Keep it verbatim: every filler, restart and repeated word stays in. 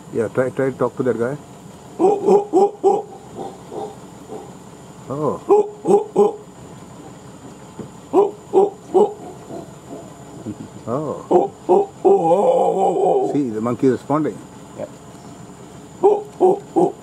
Yeah, try try to talk to that guy. Oh. Oh. See, the monkey is responding. Yeah.